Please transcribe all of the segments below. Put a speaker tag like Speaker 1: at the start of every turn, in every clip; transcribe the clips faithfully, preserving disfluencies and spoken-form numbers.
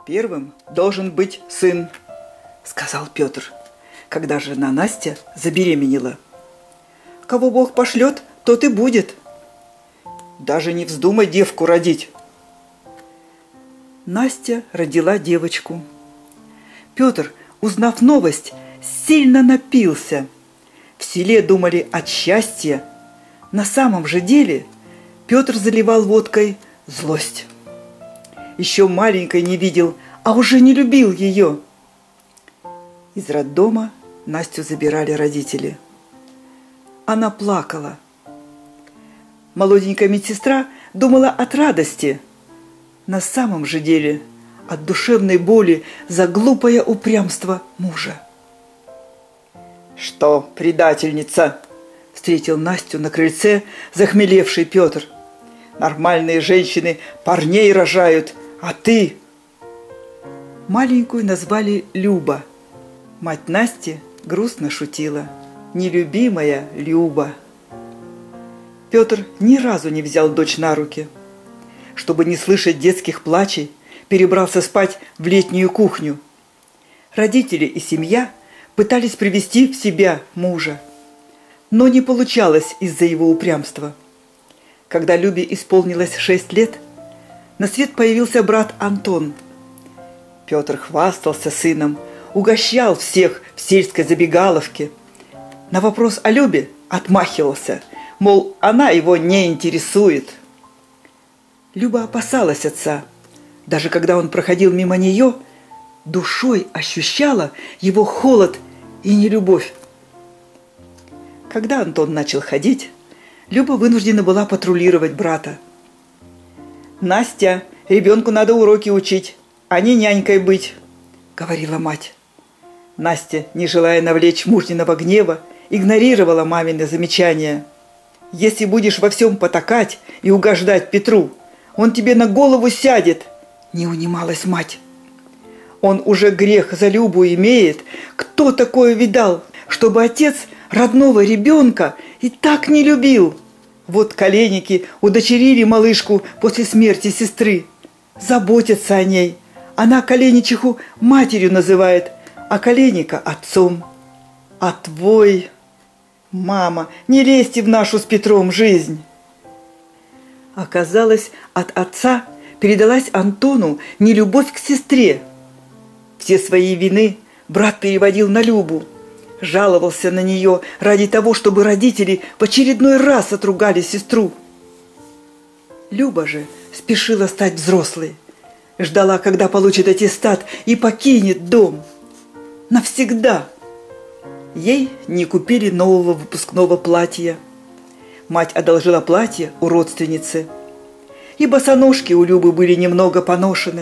Speaker 1: Первым должен быть сын, сказал Петр, когда жена Настя забеременела. Кого Бог пошлет, тот и будет. Даже не вздумай девку родить. Настя родила девочку. Петр, узнав новость, сильно напился. В селе думали от счастья. На самом же деле Петр заливал водкой злость. Еще маленькой не видел, а уже не любил ее. Из роддома Настю забирали родители. Она плакала. Молоденькая медсестра думала от радости. На самом же деле от душевной боли за глупое упрямство мужа. «Что, предательница?» – встретил Настю на крыльце захмелевший Петр. «Нормальные женщины парней рожают, а ты...» Маленькую назвали Люба. Мать Насти грустно шутила. «Нелюбимая Люба». Петр ни разу не взял дочь на руки. Чтобы не слышать детских плачей, перебрался спать в летнюю кухню. Родители и семья пытались привести в себя мужа, но не получалось из-за его упрямства. Когда Любе исполнилось шесть лет, на свет появился брат Антон. Петр хвастался сыном, угощал всех в сельской забегаловке. На вопрос о Любе отмахивался, мол, она его не интересует. Люба опасалась отца. Даже когда он проходил мимо нее, душой ощущала его холод и нелюбовь. Когда Антон начал ходить, Люба вынуждена была патрулировать брата. «Настя, ребенку надо уроки учить, а не нянькой быть», — говорила мать. Настя, не желая навлечь мужниного гнева, игнорировала мамины замечания. «Если будешь во всем потакать и угождать Петру, он тебе на голову сядет», — не унималась мать. «Он уже грех за Любу имеет. Кто такое видал, чтобы отец родного ребенка и так не любил? Вот коленники удочерили малышку после смерти сестры. Заботятся о ней. Она коленичиху матерью называет, а коленика отцом. А твой... Мама, не лезьте в нашу с Петром жизнь». Оказалось, от отца передалась Антону нелюбовь к сестре. Все свои вины брат переводил на Любу. Жаловался на нее ради того, чтобы родители в очередной раз отругали сестру. Люба же спешила стать взрослой. Ждала, когда получит аттестат и покинет дом. Навсегда. Ей не купили нового выпускного платья. Мать одолжила платье у родственницы. И босоножки у Любы были немного поношены.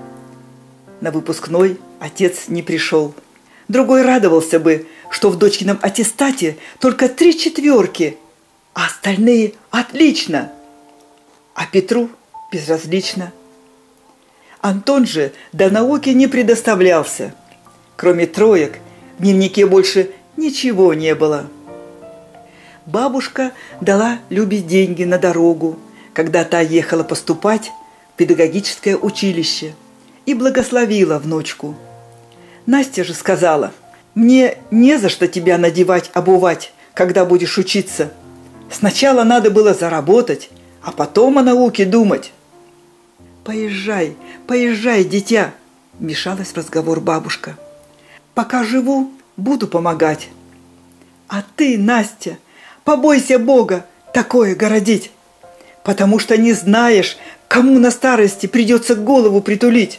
Speaker 1: На выпускной отец не пришел. Другой радовался бы, что в дочкином аттестате только три четверки, а остальные отлично. А Петру безразлично. Антон же до науки не предоставлялся. Кроме троек, в дневнике больше ничего не было. Бабушка дала Любе деньги на дорогу, когда та ехала поступать в педагогическое училище, и благословила внучку. Настя же сказала: «Мне не за что тебя надевать, обувать, когда будешь учиться. Сначала надо было заработать, а потом о науке думать». «Поезжай, поезжай, дитя», – вмешалась в разговор бабушка. «Пока живу, буду помогать. А ты, Настя, побойся Бога такое городить, потому что не знаешь, кому на старости придется голову притулить».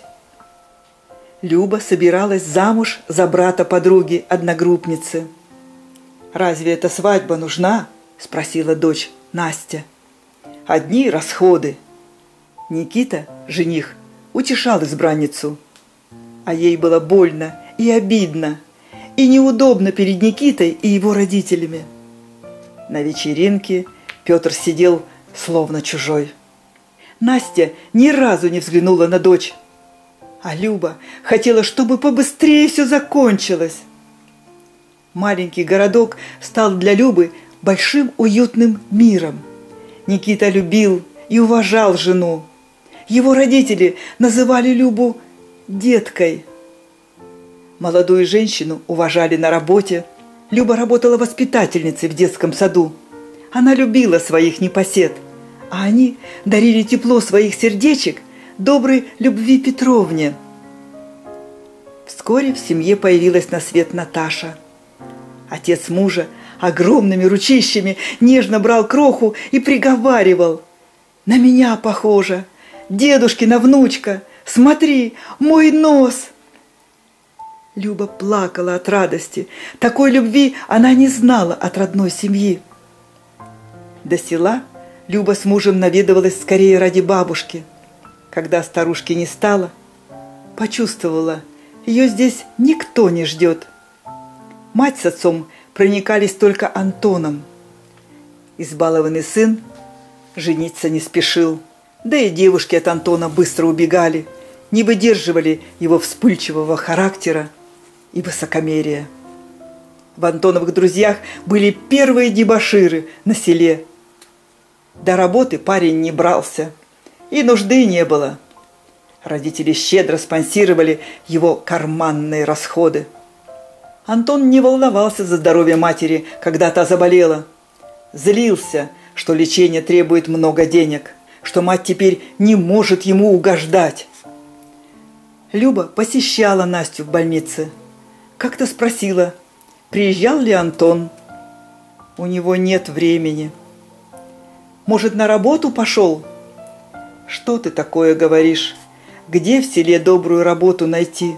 Speaker 1: Люба собиралась замуж за брата подруги одногруппницы. «Разве эта свадьба нужна?» – спросила дочь Настя. «Одни расходы». Никита, жених, утешал избранницу. А ей было больно и обидно, и неудобно перед Никитой и его родителями. На вечеринке Петр сидел словно чужой. Настя ни разу не взглянула на дочь. А Люба хотела, чтобы побыстрее все закончилось. Маленький городок стал для Любы большим уютным миром. Никита любил и уважал жену. Его родители называли Любу деткой. Молодую женщину уважали на работе. Люба работала воспитательницей в детском саду. Она любила своих непосед, а они дарили тепло своих сердечек доброй Любви Петровне. Вскоре в семье появилась на свет Наташа. Отец мужа огромными ручищами нежно брал кроху и приговаривал: «На меня похожа, дедушкина внучка, смотри, мой нос!» Люба плакала от радости. Такой любви она не знала от родной семьи. До села Люба с мужем наведывалась скорее ради бабушки. Когда старушки не стало, почувствовала, ее здесь никто не ждет. Мать с отцом проникались только Антоном. Избалованный сын жениться не спешил, да и девушки от Антона быстро убегали, не выдерживали его вспыльчивого характера и высокомерия. В Антоновых друзьях были первые дебоширы на селе. До работы парень не брался, и нужды не было. Родители щедро спонсировали его карманные расходы. Антон не волновался за здоровье матери, когда та заболела. Злился, что лечение требует много денег, что мать теперь не может ему угождать. Люба посещала Настю в больнице. Как-то спросила, приезжал ли Антон. У него нет времени. Может, на работу пошел? Что ты такое говоришь? Где в селе добрую работу найти?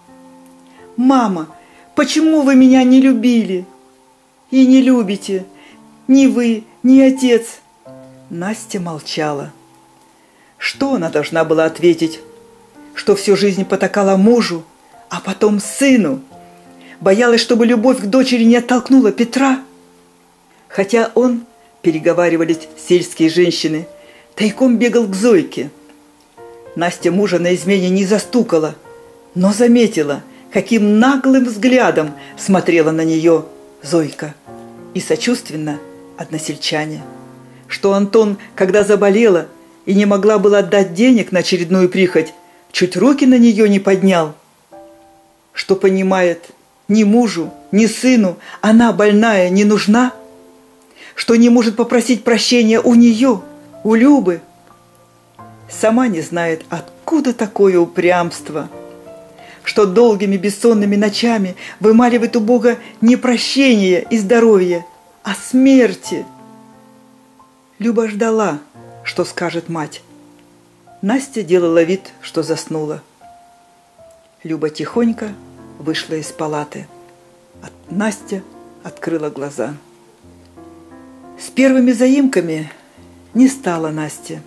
Speaker 1: Мама, почему вы меня не любили? И не любите. Ни вы, ни отец. Настя молчала. Что она должна была ответить? Что всю жизнь потакала мужу, а потом сыну? Боялась, чтобы любовь к дочери не оттолкнула Петра? Хотя он, переговаривались сельские женщины, тайком бегал к Зойке. Настя мужа на измене не застукала, но заметила, каким наглым взглядом смотрела на нее Зойка. И сочувственно односельчане. Что Антон, когда заболела и не могла была отдать денег на очередную прихоть, чуть руки на нее не поднял. Что понимает, ни мужу, ни сыну она больная не нужна. Что не может попросить прощения у нее, у Любы. Сама не знает, откуда такое упрямство. Что долгими бессонными ночами вымаливает у Бога не прощение и здоровье, а смерти. Люба ждала, что скажет мать. Настя делала вид, что заснула. Люба тихонько вышла из палаты. Настя открыла глаза. С первыми заимками не стала Настя.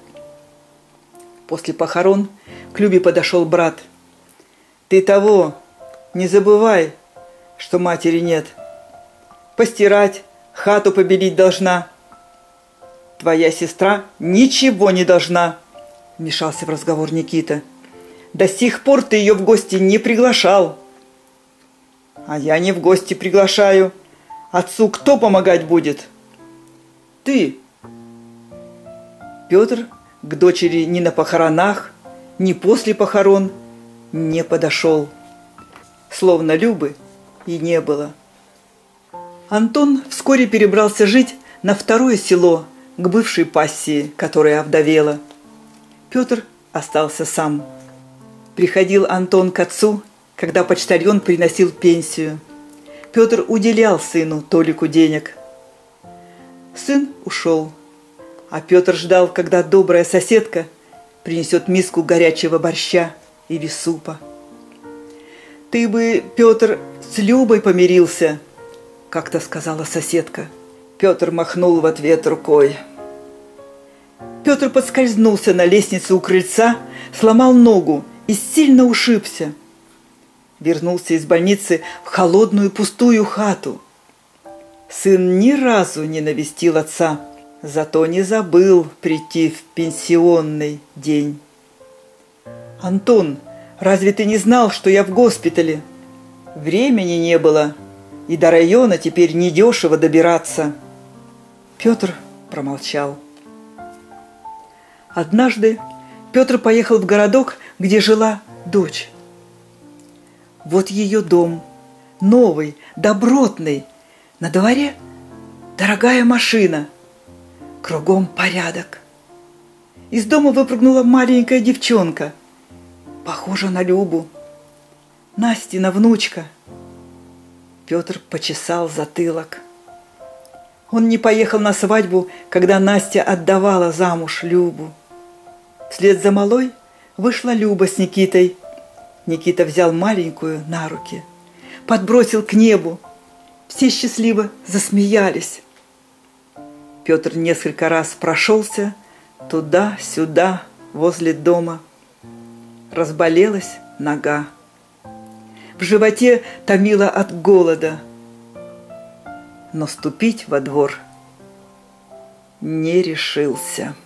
Speaker 1: После похорон к Любе подошел брат. «Ты того, не забывай, что матери нет. Постирать, хату побелить должна. Твоя сестра ничего не должна», — вмешался в разговор Никита. «До сих пор ты ее в гости не приглашал». «А я не в гости приглашаю. Отцу кто помогать будет?» «Ты». Петр к дочери ни на похоронах, ни после похорон не подошел. Словно Любы и не было. Антон вскоре перебрался жить на второе село, к бывшей пассии, которая овдовела. Петр остался сам. Приходил Антон к отцу, когда почтальон приносил пенсию. Петр уделял сыну Толику денег. Сын ушел, а Петр ждал, когда добрая соседка принесет миску горячего борща или супа. «Ты бы, Петр, с Любой помирился», — как-то сказала соседка. Петр махнул в ответ рукой. Петр подскользнулся на лестнице у крыльца, сломал ногу и сильно ушибся. Вернулся из больницы в холодную пустую хату. Сын ни разу не навестил отца, зато не забыл прийти в пенсионный день. «Антон, разве ты не знал, что я в госпитале? Времени не было, и до района теперь недешево добираться». Петр промолчал. Однажды Петр поехал в городок, где жила дочь. Вот ее дом, новый, добротный. На дворе дорогая машина. Кругом порядок. Из дома выпрыгнула маленькая девчонка. Похожа на Любу. Настина внучка. Петр почесал затылок. Он не поехал на свадьбу, когда Настя отдавала замуж Любу. Вслед за малой вышла Люба с Никитой. Никита взял маленькую на руки, подбросил к небу. Все счастливо засмеялись. Петр несколько раз прошелся туда-сюда, возле дома. Разболелась нога. В животе томило от голода. Но ступить во двор не решился.